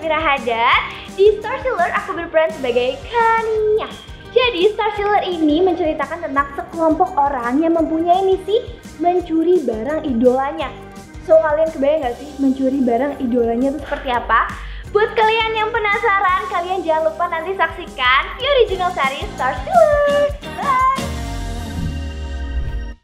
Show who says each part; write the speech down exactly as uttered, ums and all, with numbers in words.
Speaker 1: Safira Hadad. Di Star Sealer aku berperan sebagai Kania. Jadi Star Sealer ini menceritakan tentang sekelompok orang yang mempunyai misi mencuri barang idolanya. So kalian kebayang gak sih mencuri barang idolanya itu seperti apa? Buat kalian yang penasaran, kalian jangan lupa nanti saksikan The Original Series Star Sealer.